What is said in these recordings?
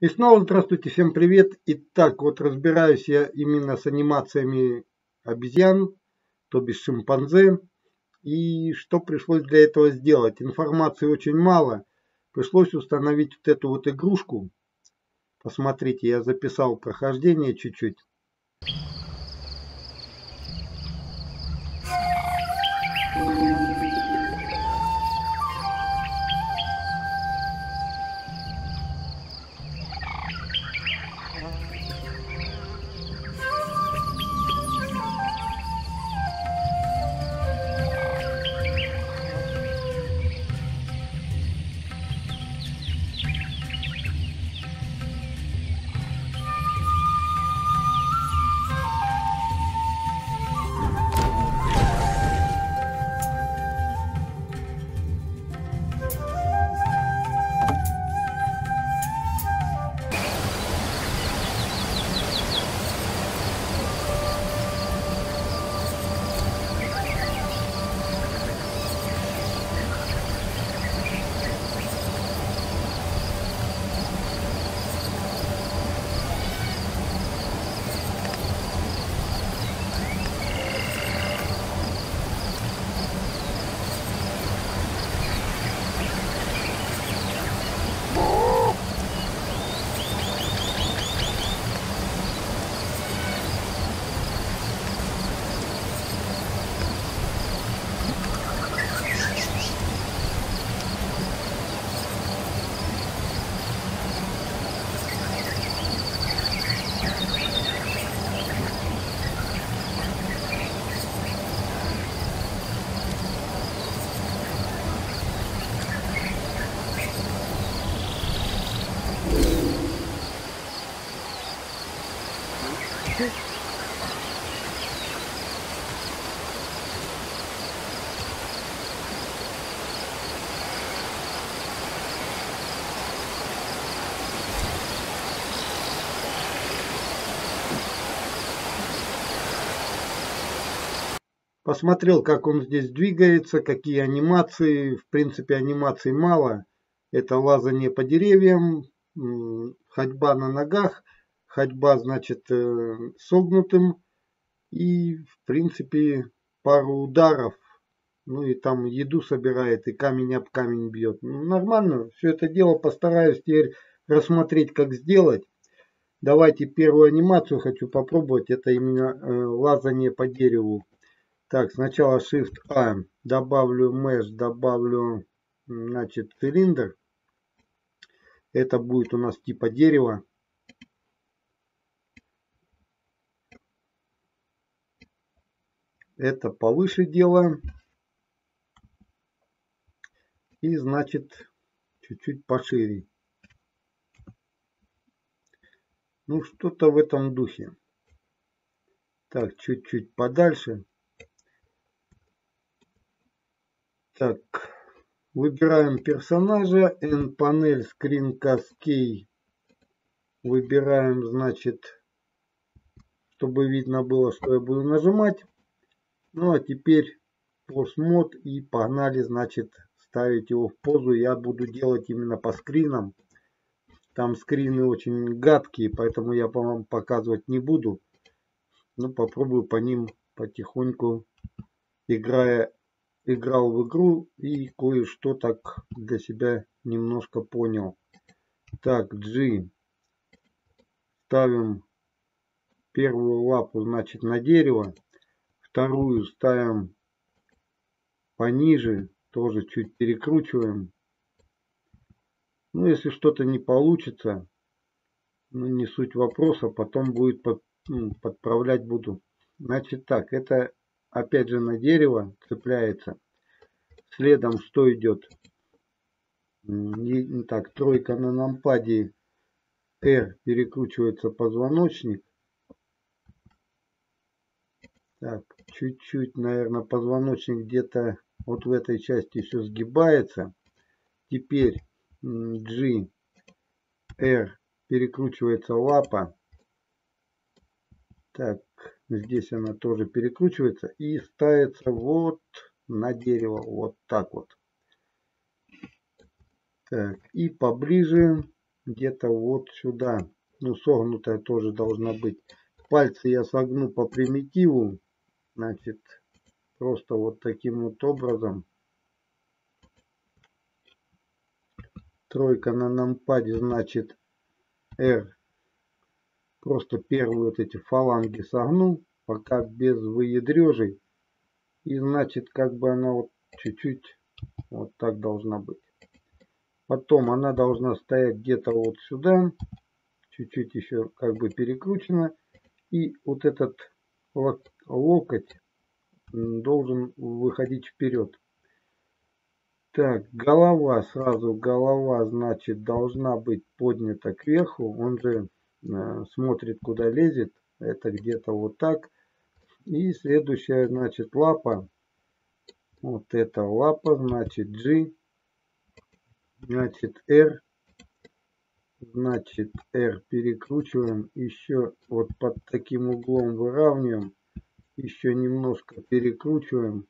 И снова здравствуйте, всем привет. Итак, вот разбираюсь я именно с анимациями обезьян, то бишь шимпанзе. И что пришлось для этого сделать? Информации очень мало. Пришлось установить вот эту вот игрушку. Посмотрите, я записал прохождение чуть-чуть. Посмотрел, как он здесь двигается, какие анимации. В принципе, анимаций мало. Это лазание по деревьям, ходьба на ногах, ходьба, значит, согнутым. И, в принципе, пару ударов. Ну и там еду собирает, и камень об камень бьет. Ну, нормально. Все это дело постараюсь теперь рассмотреть, как сделать. Давайте первую анимацию хочу попробовать. Это именно лазание по дереву. Так, сначала Shift-A, добавлю Mesh, добавлю, значит, цилиндр. Это будет у нас типа дерева. Это повыше делаем. И, значит, чуть-чуть пошире. Ну, что-то в этом духе. Так, чуть-чуть подальше. Так, выбираем персонажа, N-панель, Screen Cascade. Выбираем, значит, чтобы видно было, что я буду нажимать. Ну, а теперь Pose Mode и погнали, значит, ставить его в позу. Я буду делать именно по скринам. Там скрины очень гадкие, поэтому я вам показывать не буду. Но попробую по ним потихоньку, играл в игру и кое-что так для себя немножко понял. Так, G. Ставим первую лапу, значит, на дерево. Вторую ставим пониже, тоже чуть перекручиваем. Ну, если что-то не получится, ну, не суть вопроса, потом будет подправлять буду. Значит так, это опять же на дерево цепляется. Следом что идет? Так, тройка на нампаде, R, перекручивается позвоночник. Так, чуть-чуть, наверное, позвоночник где-то вот в этой части все сгибается. Теперь G, R, перекручивается лапа. Так, здесь она тоже перекручивается и ставится вот на дерево, вот так вот. Так, и поближе где-то вот сюда. Ну, согнутая тоже должна быть. Пальцы я согну по примитиву. Значит, просто вот таким вот образом. Тройка на нампаде, значит, R. Просто первые вот эти фаланги согну, пока без выядрежей. И значит, как бы она вот чуть-чуть вот так должна быть. Потом она должна стоять где-то вот сюда. Чуть-чуть еще как бы перекручена. И вот этот локоть должен выходить вперед. Так, голова, сразу голова, значит, должна быть поднята кверху. Он же смотрит, куда лезет. Это где-то вот так. И следующая, значит, лапа. Вот эта лапа, значит, G. Значит, R. Значит, R перекручиваем. Еще вот под таким углом выравниваем. Еще немножко перекручиваем.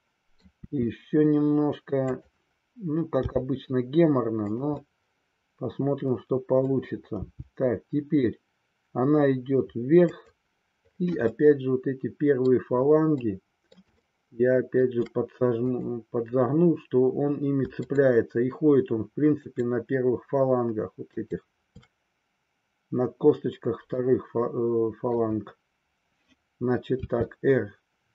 Еще немножко, ну, как обычно, геморно, но посмотрим, что получится. Так, теперь она идет вверх. И опять же вот эти первые фаланги я опять же подзагну, что он ими цепляется. И ходит он в принципе на первых фалангах вот этих. На косточках вторых фаланг. Значит так, R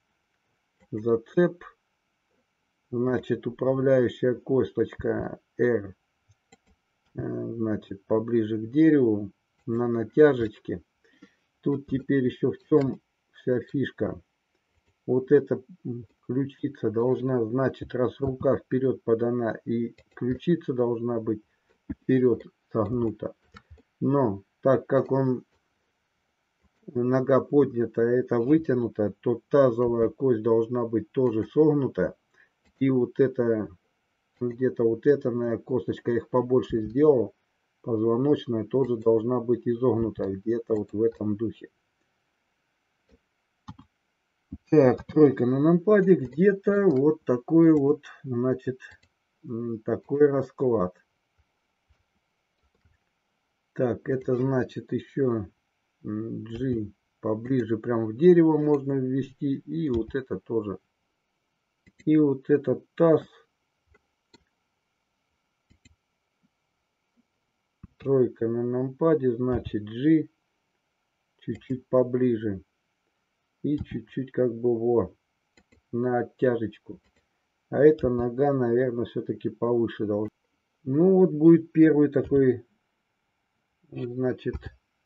зацеп. Значит, управляющая косточка R, значит, поближе к дереву, на натяжечке. Тут теперь еще в чем вся фишка. Вот эта ключица должна, значит, раз рука вперед подана, и ключица должна быть вперед согнута. Но так как он нога поднята, а это вытянута, то тазовая кость должна быть тоже согнута. И вот это, где-то вот эта моя косточка, я их побольше сделал, позвоночная тоже должна быть изогнута, где-то вот в этом духе. Так, тройка на нампаде, где-то вот такой вот, значит, такой расклад. Так, это значит еще G поближе, прям в дерево можно ввести, и вот это тоже. И вот этот таз, тройка на нампаде, значит G чуть-чуть поближе. И чуть-чуть как бы вот на оттяжечку. А эта нога, наверное, все-таки повыше должна. Ну вот будет первый такой, значит,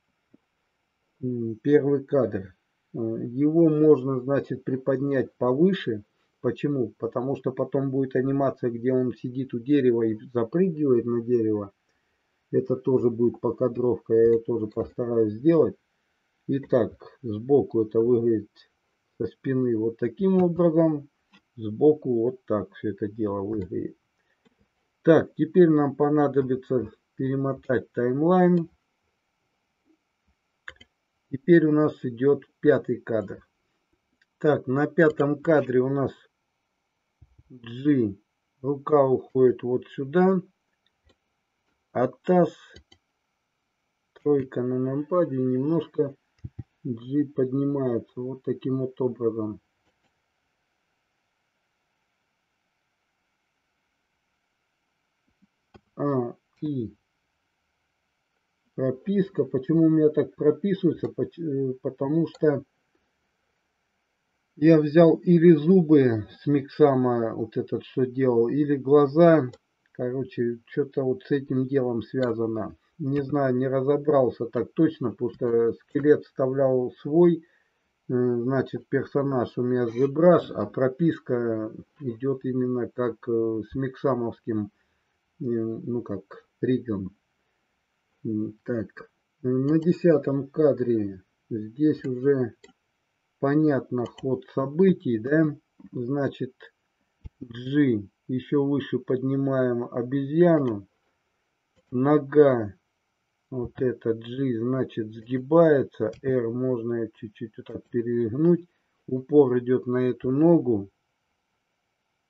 первый кадр. Его можно, значит, приподнять повыше. Почему? Потому что потом будет анимация, где он сидит у дерева и запрыгивает на дерево. Это тоже будет покадровка, я ее тоже постараюсь сделать. Итак, сбоку это выглядит со спины вот таким образом. Сбоку вот так все это дело выглядит. Так, теперь нам понадобится перемотать таймлайн. Теперь у нас идет пятый кадр. Так, на пятом кадре у нас G. Рука уходит вот сюда. А таз, тройка на нампаде, немножко G поднимается вот таким вот образом. И прописка. Почему у меня так прописывается? Потому что я взял или зубы с миксама, вот этот что делал, или глаза. Короче, что-то вот с этим делом связано. Не знаю, не разобрался так точно, просто скелет вставлял свой, значит, персонаж у меня ZBrush, а прописка идет именно как с миксамовским, ну как, ригом. Так, на 10 кадре здесь уже понятно ход событий, да? Значит, G еще выше поднимаем обезьяну. Нога, вот эта G, значит, сгибается. R можно чуть-чуть вот так перегнуть. Упор идет на эту ногу.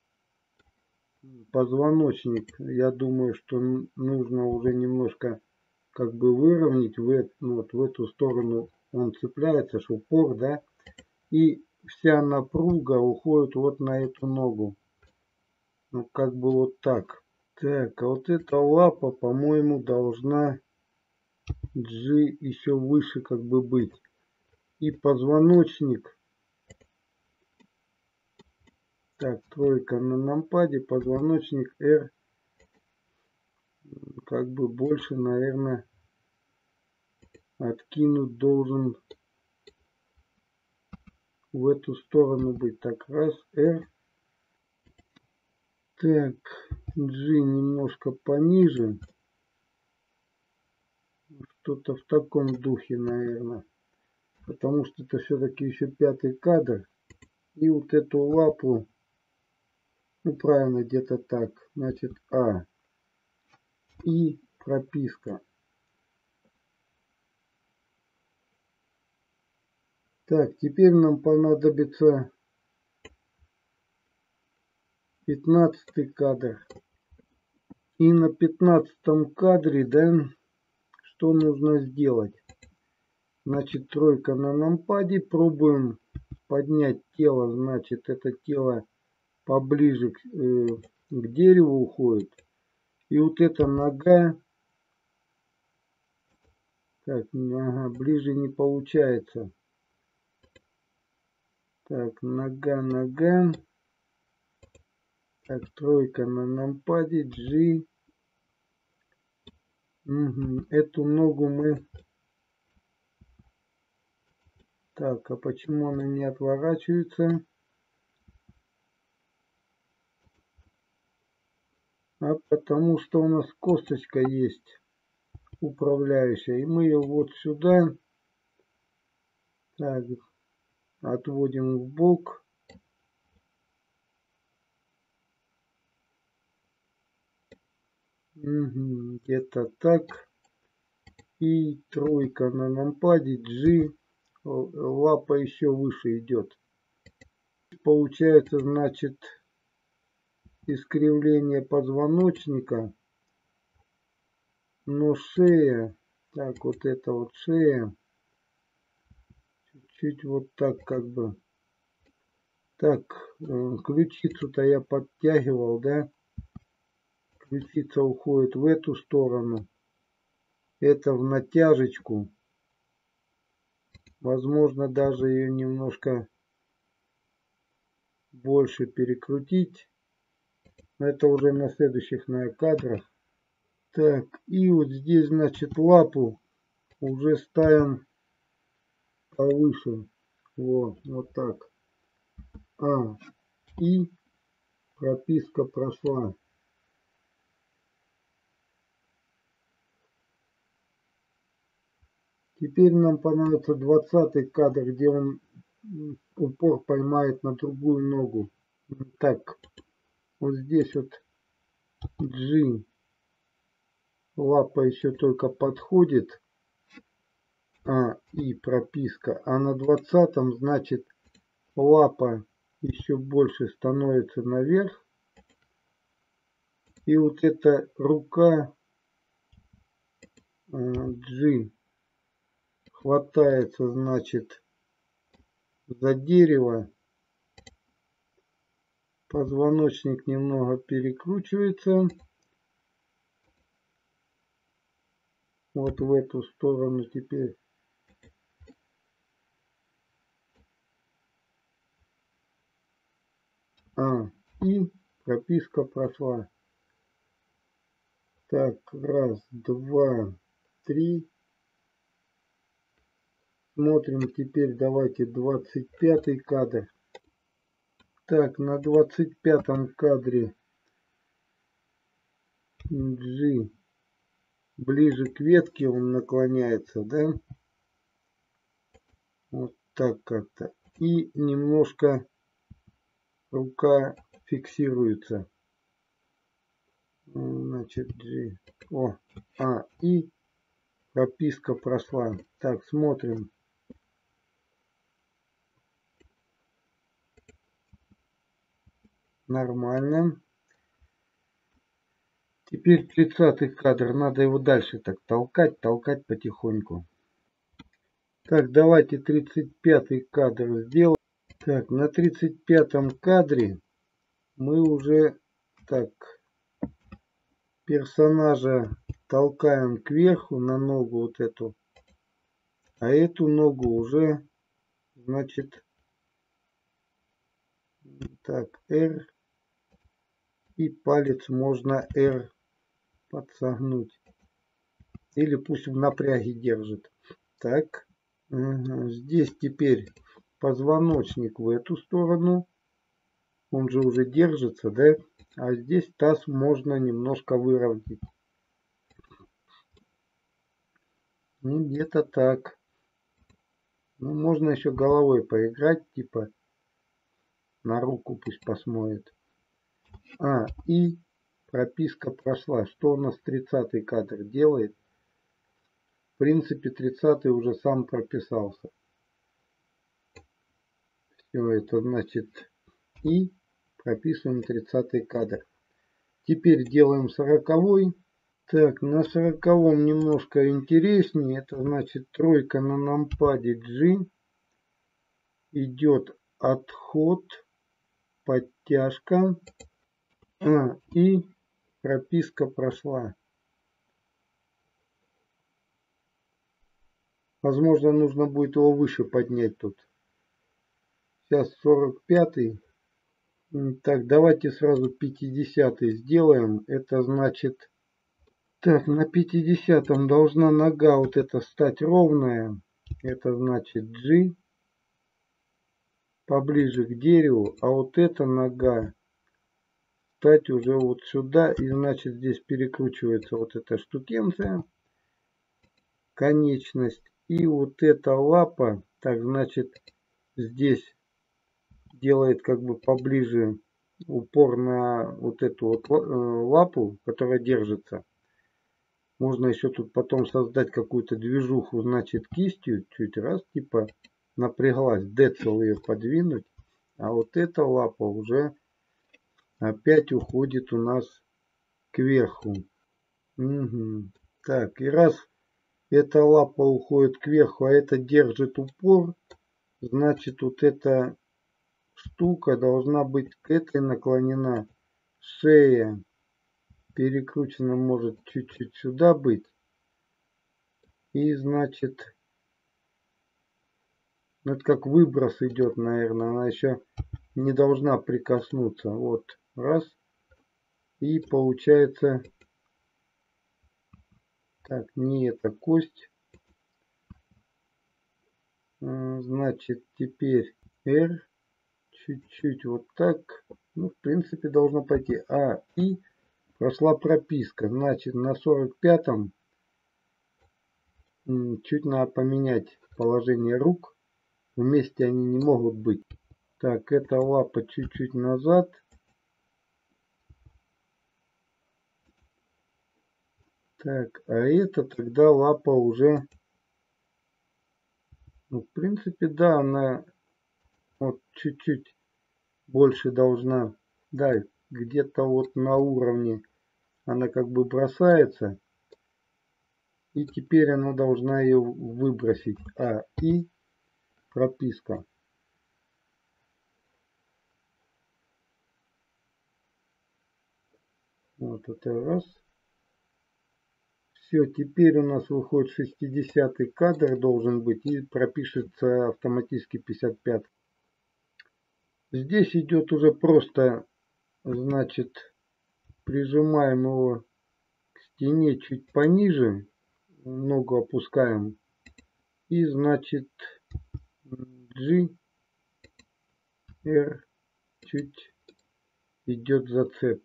Позвоночник, я думаю, что нужно уже немножко как бы выровнять, вот в эту сторону он цепляется, упор, да, и вся напруга уходит вот на эту ногу. Ну, как бы вот так. Так, а вот эта лапа, по-моему, должна G еще выше как бы быть. И позвоночник. Так, тройка на нампаде, позвоночник R как бы больше, наверное, откинут должен в эту сторону быть. Так, раз, R. Так, G немножко пониже. Что-то в таком духе, наверное. Потому что это все-таки еще 5-й кадр. И вот эту лапу, ну правильно, где-то так. Значит, А. И прописка. Так, теперь нам понадобится 15-й кадр. И на 15-м кадре, да, что нужно сделать? Значит, тройка на нампаде. Пробуем поднять тело. Значит, это тело поближе к дереву уходит. И вот эта нога. Так, ага, ближе не получается. Так, нога. Так, тройка на нампаде. G. Угу. Эту ногу мы... Так, а почему она не отворачивается? А потому что у нас косточка есть управляющая. И мы ее вот сюда так, отводим в бок. Угу, где-то так. И тройка на нампаде. G. Лапа еще выше идет. Получается, значит, искривление позвоночника. Но шея. Так, вот это вот шея. Чуть вот так как бы. Так, ключицу-то я подтягивал, да? Ключица уходит в эту сторону. Это в натяжечку. Возможно, даже ее немножко больше перекрутить. Но это уже на следующих кадрах. Так, и вот здесь, значит, лапу уже ставим повыше. Вот так. И прописка прошла. Теперь нам понадобится 20-й кадр, где он упор поймает на другую ногу. Так, вот здесь вот G. Лапа еще только подходит. И прописка. А на 20-м, значит, лапа еще больше становится наверх. И вот эта рука G хватается, значит, за дерево. Позвоночник немного перекручивается. Вот в эту сторону теперь. И прописка прошла. Так, раз, два, три. Смотрим теперь, давайте 25-й кадр. Так, на 25-м кадре G ближе к ветке он наклоняется, да? Вот так как-то. И немножко рука фиксируется. Значит, G. И прописка прошла. Так, смотрим. Нормально. Теперь 30-й кадр. Надо его дальше так толкать потихоньку. Так, давайте 35-й кадр сделаем. Так, на 35-м кадре мы уже так персонажа толкаем кверху на ногу вот эту. А эту ногу уже, значит, так, R. И палец можно R подсогнуть. Или пусть в напряге держит. Так. Угу. Здесь теперь позвоночник в эту сторону. Он же уже держится, да? А здесь таз можно немножко выровнять. Ну, где-то так. Ну, можно еще головой поиграть, типа на руку пусть посмотрит. И прописка прошла. Что у нас 30-й кадр делает? В принципе, 30-й уже сам прописался. Все это значит и прописываем 30-й кадр. Теперь делаем 40-й. Так, на 40-м немножко интереснее. Это значит тройка на нампаде G. Идет отход, подтяжка. И прописка прошла. Возможно, нужно будет его выше поднять тут. Сейчас 45-й. Так, давайте сразу 50-й сделаем. Это значит... Так, на 50-м должна нога вот эта стать ровная. Это значит G. Поближе к дереву. А вот эта нога стать уже вот сюда. И значит здесь перекручивается вот эта штукенция. Конечность. И вот эта лапа. Так, значит здесь делает как бы поближе упор на вот эту вот лапу, которая держится. Можно еще тут потом создать какую-то движуху, значит, кистью чуть раз, типа напряглась, децл ее подвинуть. А вот эта лапа уже опять уходит у нас кверху. Угу. Так, и раз эта лапа уходит кверху, а это держит упор, значит, вот эта штука должна быть к этой наклонена. Шея перекручена может чуть-чуть сюда быть. И значит, ну, это как выброс идет, наверное. Она еще не должна прикоснуться. Вот, раз. И получается, так, не эта кость. Значит, теперь R. Чуть-чуть вот так. Ну, в принципе, должно пойти. И прошла прописка. Значит, на 45-м чуть надо поменять положение рук. Вместе они не могут быть. Так, эта лапа чуть-чуть назад. Так, а это тогда лапа уже... Ну, в принципе, да, она вот чуть-чуть больше должна... Да, где-то вот на уровне она как бы бросается. И теперь она должна ее выбросить. И прописка. Вот это раз. Все, теперь у нас выходит 60-й кадр должен быть и пропишется автоматически 55. Здесь идет уже просто, значит, прижимаем его к стене чуть пониже, ногу опускаем и, значит, G, R, чуть идет зацеп.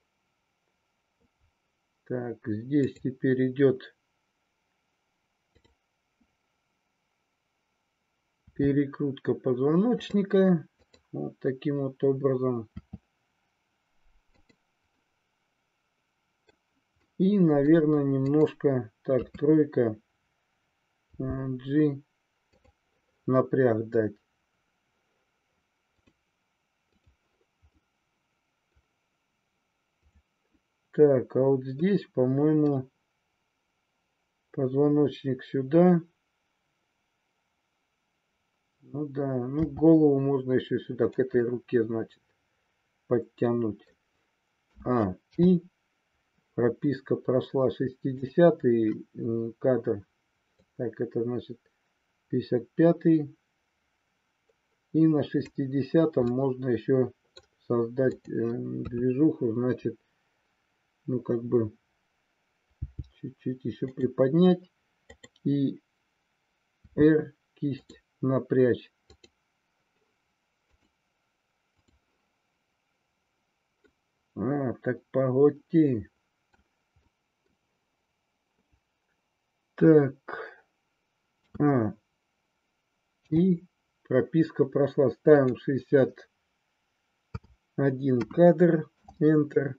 Так, здесь теперь идет перекрутка позвоночника. Вот таким вот образом. И, наверное, немножко, так, тройка, G, напряг дать. Так, а вот здесь, по-моему, позвоночник сюда. Ну да, ну голову можно еще сюда, к этой руке, значит, подтянуть. И прописка прошла 60-й кадр. Так, это значит 55-й. И на 60-м можно еще создать движуху, значит, ну как бы чуть-чуть еще приподнять и R кисть напрячь. Так погодьте. Так. И прописка прошла. Ставим 61 кадр. Enter.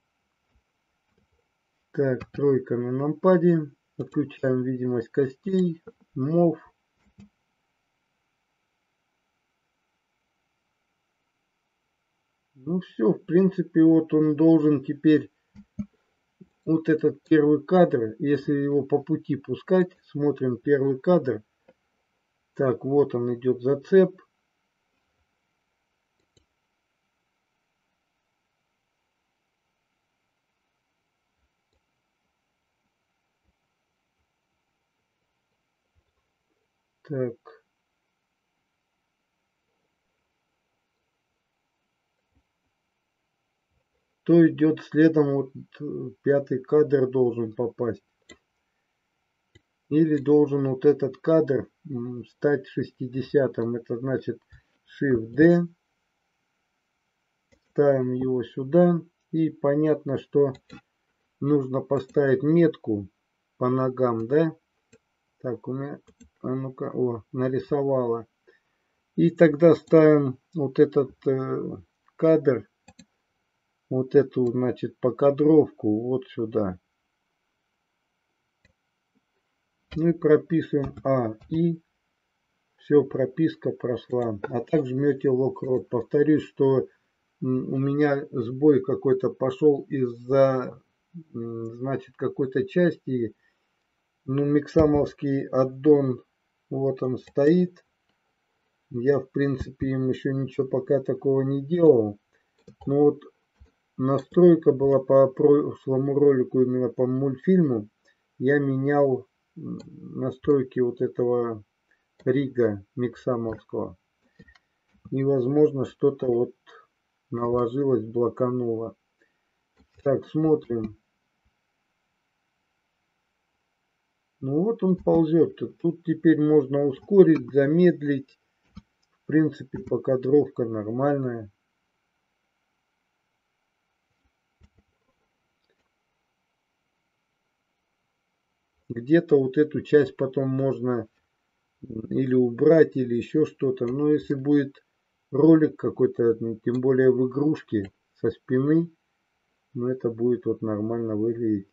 Так, тройка на нампаде. Отключаем видимость костей. Move. Ну все, в принципе, вот он должен теперь, вот этот первый кадр, если его по пути пускать, смотрим первый кадр. Так, вот он идет зацеп. Так. То идет следом, вот пятый кадр должен попасть. Или должен вот этот кадр стать 60-м. Это значит Shift-D. Ставим его сюда. И понятно, что нужно поставить метку по ногам, да? Так, у меня, ну-ка, нарисовала. И тогда ставим вот этот кадр, вот эту, значит, покадровку вот сюда. Ну и прописываем И. Все, прописка прошла. А так жмете локрот. Повторюсь, что у меня сбой какой-то пошел из-за, значит, какой-то части. Ну, миксамовский аддон, вот он стоит. Я, в принципе, им еще ничего пока такого не делал. Но вот настройка была по прошлому ролику, именно по мультфильму. Я менял настройки вот этого рига миксамовского. И, возможно, что-то вот наложилось, блокануло. Так, смотрим. Ну вот он ползет. Тут теперь можно ускорить, замедлить. В принципе, покадровка нормальная. Где-то вот эту часть потом можно или убрать, или еще что-то. Но если будет ролик какой-то, тем более в игрушке со спины, ну это будет вот нормально выглядеть.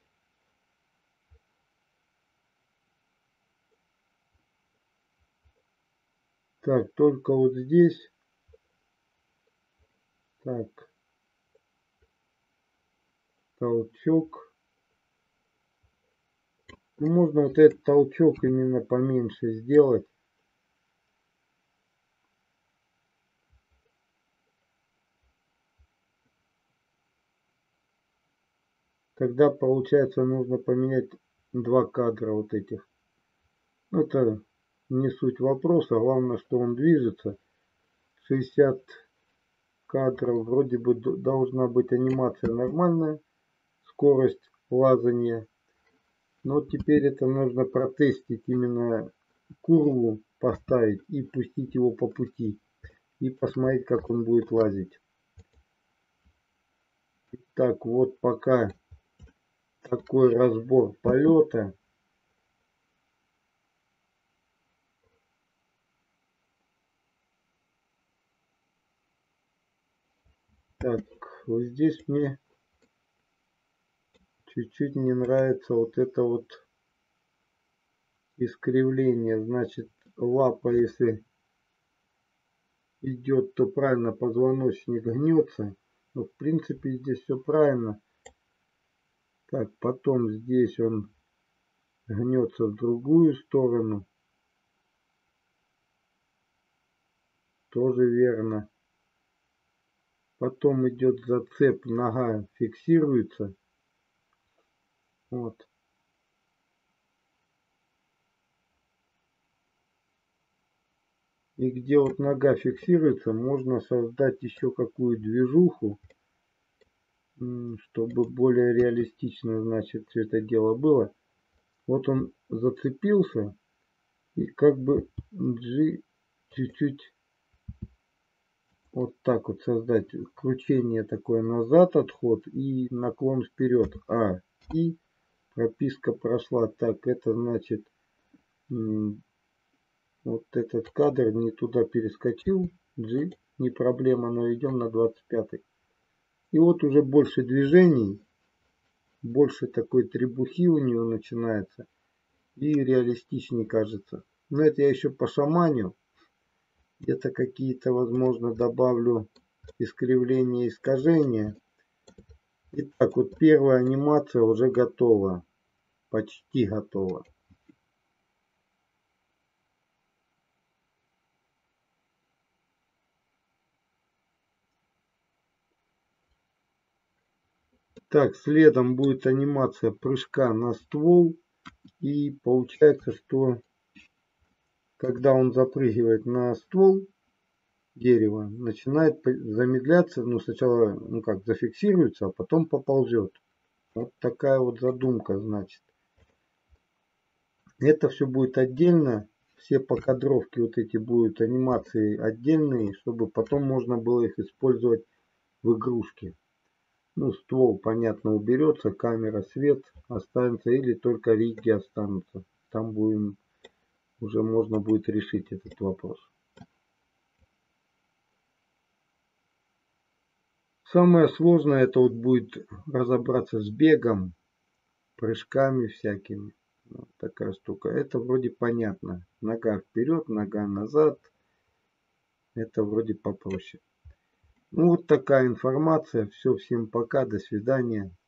Так, только вот здесь. Так. Толчок. Ну, можно вот этот толчок именно поменьше сделать. Тогда получается нужно поменять два кадра вот этих. Это не суть вопроса. Главное, что он движется. 60 кадров. Вроде бы должна быть анимация нормальная. Скорость лазания. Но теперь это нужно протестить, именно курву поставить и пустить его по пути. И посмотреть, как он будет лазить. Так, вот пока такой разбор полета. Так, вот здесь мне чуть-чуть не нравится вот это вот искривление. Значит, лапа, если идет, то правильно позвоночник гнется. Но в принципе здесь все правильно. Так, потом здесь он гнется в другую сторону. Тоже верно. Потом идет зацеп, нога фиксируется. Вот. И где вот нога фиксируется, можно создать еще какую движуху, чтобы более реалистично, значит, все это дело было. Вот он зацепился, и как бы G чуть-чуть вот так вот создать кручение такое назад, отход и наклон вперед. И прописка прошла. Так, это значит вот этот кадр не туда перескочил. G, не проблема, но идем на 25. И вот уже больше движений, больше такой требухи у него начинается. И реалистичнее кажется. Но это я еще пошаманю. Где-то какие-то, возможно, добавлю искривления, искажения. Итак, вот первая анимация уже готова. Почти готова. Так, следом будет анимация прыжка на ствол. И получается, что когда он запрыгивает на ствол дерева, начинает замедляться. Ну, сначала, как, зафиксируется, а потом поползет. Вот такая вот задумка, значит. Это все будет отдельно. Все покадровки вот эти будут анимации отдельные, чтобы потом можно было их использовать в игрушке. Ну, ствол, понятно, уберется, камера, свет останется или только риги останутся. Там будем, уже можно будет решить этот вопрос. Самое сложное это вот будет разобраться с бегом, прыжками всякими. Вот такая штука. Это вроде понятно. Нога вперед, нога назад. Это вроде попроще. Ну вот такая информация. Все, всем пока, до свидания.